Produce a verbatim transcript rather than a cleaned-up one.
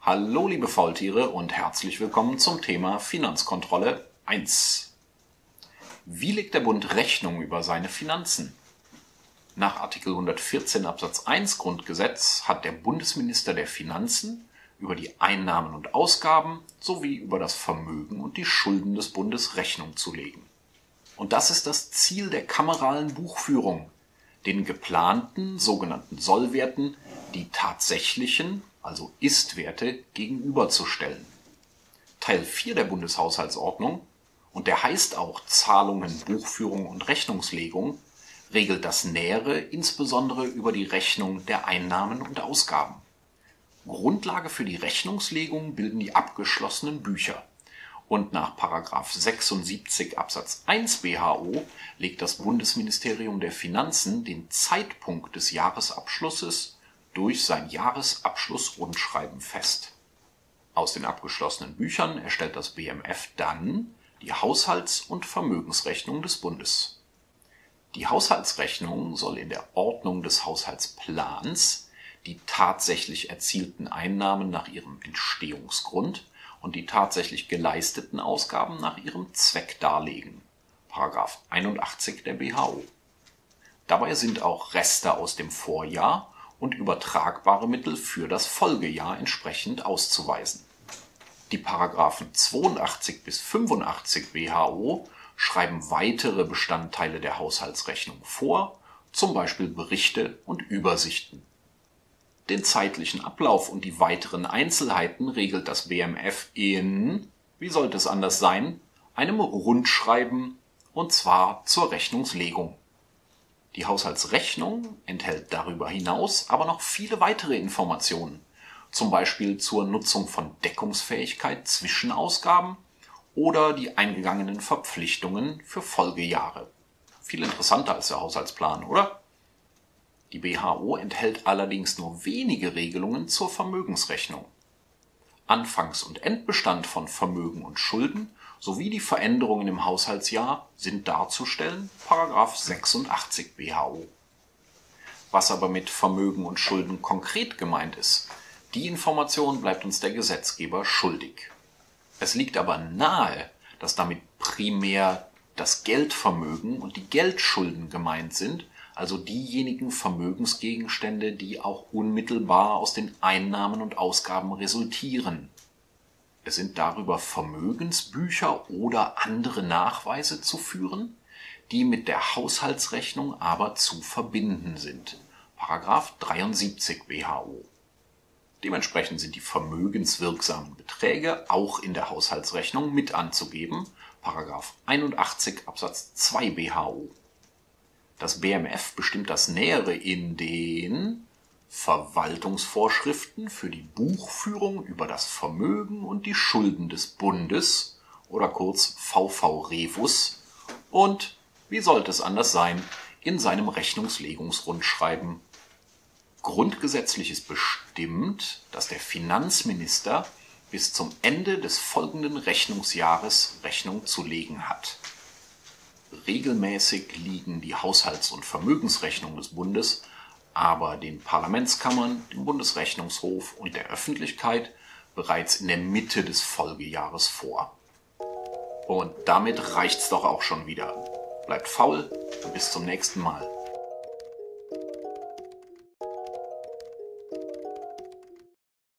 Hallo liebe Faultiere und herzlich willkommen zum Thema Finanzkontrolle eins. Wie legt der Bund Rechnung über seine Finanzen? Nach Artikel hundertvierzehn Absatz eins Grundgesetz hat der Bundesminister der Finanzen über die Einnahmen und Ausgaben sowie über das Vermögen und die Schulden des Bundes Rechnung zu legen. Und das ist das Ziel der kameralen Buchführung, den geplanten sogenannten Sollwerten die tatsächlichen, also Ist-Werte, gegenüberzustellen. Teil vier der Bundeshaushaltsordnung, und der heißt auch Zahlungen, Buchführung und Rechnungslegung, regelt das Nähere insbesondere über die Rechnung der Einnahmen und Ausgaben. Grundlage für die Rechnungslegung bilden die abgeschlossenen Bücher. Und nach Paragraph sechsundsiebzig Absatz eins B H O legt das Bundesministerium der Finanzen den Zeitpunkt des Jahresabschlusses durch sein Jahresabschlussrundschreiben fest. Aus den abgeschlossenen Büchern erstellt das B M F dann die Haushalts- und Vermögensrechnung des Bundes. Die Haushaltsrechnung soll in der Ordnung des Haushaltsplans die tatsächlich erzielten Einnahmen nach ihrem Entstehungsgrund und die tatsächlich geleisteten Ausgaben nach ihrem Zweck darlegen. Paragraph einundachtzig der B H O. Dabei sind auch Reste aus dem Vorjahr und übertragbare Mittel für das Folgejahr entsprechend auszuweisen. Die Paragraphen zweiundachtzig bis fünfundachtzig B H O schreiben weitere Bestandteile der Haushaltsrechnung vor, zum Beispiel Berichte und Übersichten. Den zeitlichen Ablauf und die weiteren Einzelheiten regelt das B M F in, wie sollte es anders sein, einem Rundschreiben, und zwar zur Rechnungslegung. Die Haushaltsrechnung enthält darüber hinaus aber noch viele weitere Informationen, zum Beispiel zur Nutzung von Deckungsfähigkeit zwischen Ausgaben oder die eingegangenen Verpflichtungen für Folgejahre. Viel interessanter als der Haushaltsplan, oder? Die B H O enthält allerdings nur wenige Regelungen zur Vermögensrechnung. Anfangs- und Endbestand von Vermögen und Schulden sowie die Veränderungen im Haushaltsjahr sind darzustellen, Paragraph sechsundachtzig B H O. Was aber mit Vermögen und Schulden konkret gemeint ist, die Information bleibt uns der Gesetzgeber schuldig. Es liegt aber nahe, dass damit primär das Geldvermögen und die Geldschulden gemeint sind, also diejenigen Vermögensgegenstände, die auch unmittelbar aus den Einnahmen und Ausgaben resultieren. Es sind darüber Vermögensbücher oder andere Nachweise zu führen, die mit der Haushaltsrechnung aber zu verbinden sind. Paragraph dreiundsiebzig B H O. Dementsprechend sind die vermögenswirksamen Beträge auch in der Haushaltsrechnung mit anzugeben. Paragraph einundachtzig Absatz zwei B H O. Das B M F bestimmt das Nähere in den Verwaltungsvorschriften für die Buchführung über das Vermögen und die Schulden des Bundes oder kurz V V Revus und, wie sollte es anders sein, in seinem Rechnungslegungsrundschreiben. Grundgesetzlich ist bestimmt, dass der Finanzminister bis zum Ende des folgenden Rechnungsjahres Rechnung zu legen hat. Regelmäßig liegen die Haushalts- und Vermögensrechnungen des Bundes aber den Parlamentskammern, dem Bundesrechnungshof und der Öffentlichkeit bereits in der Mitte des Folgejahres vor. Und damit reicht's doch auch schon wieder. Bleibt faul und bis zum nächsten Mal.